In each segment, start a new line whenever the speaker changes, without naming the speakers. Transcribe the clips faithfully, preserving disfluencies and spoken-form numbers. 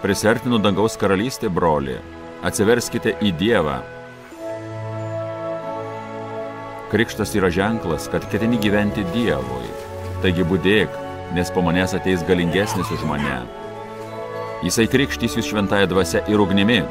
Prisertinu dangaus karalystė, broli, atsiverskite į Dievą. Krikštas yra ženklas, kad ketini gyventi Dievui. Taigi budėk, nes po manęs ateis galingesnis už mane. Jisai krikštys jūs šventąja dvasia ir ugnimi.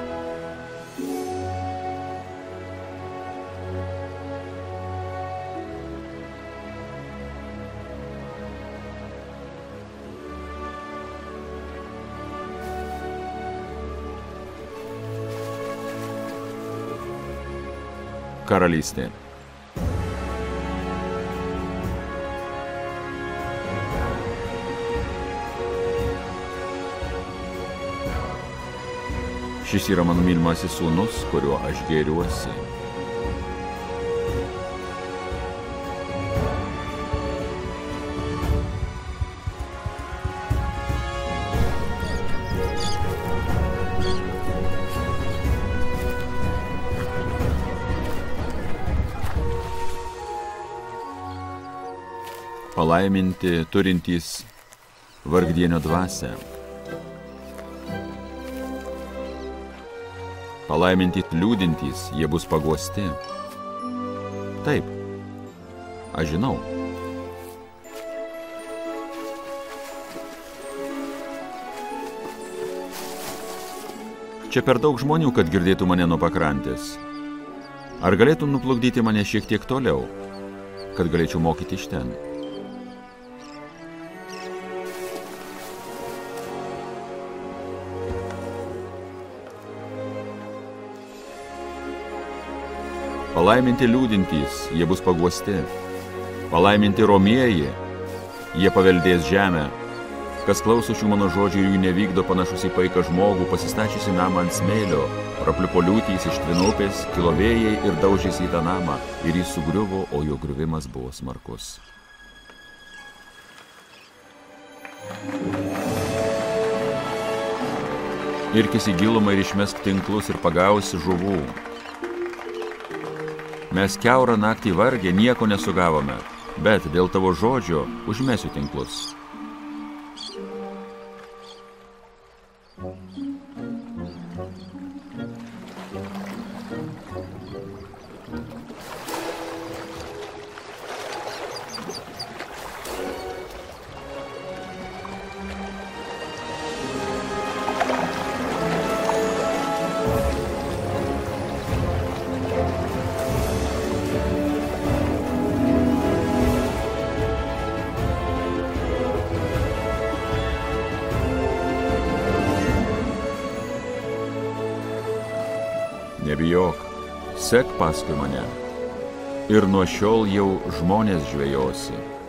Karalystė. Šis yra mano mylimasis sūnus, kuriuo aš gėriuosi. Palaiminti turintys vargdienio dvasią. Palaiminti liūdintys, jie bus paguosti. Taip, aš žinau. Čia per daug žmonių, kad girdėtų mane nuo pakrantės. Ar galėtum nuplukdyti mane šiek tiek toliau, kad galėčiau mokyti iš ten? Palaiminti liūdintys, jie bus paguosti. Palaiminti romieji, jie paveldės žemę. Kas klauso šių mano žodžių ir jų nevykdo, panašus į paiką žmogų, pasistačiusi namą ant smėlio, prapliupo liūtys iš tvinupės, kilo vėjai ir daužėsi į tą namą, ir jis sugriuvo, o jo griuvimas buvo smarkus. Irkis į gilumą ir išmesk tinklus ir pagausi žuvų. Mes kiaurą naktį vargę nieko nesugavome, bet dėl tavo žodžio užmesiu tinklus. Nebijok, sek paskui mane, ir nuo šiol jau žmonės žvejosi.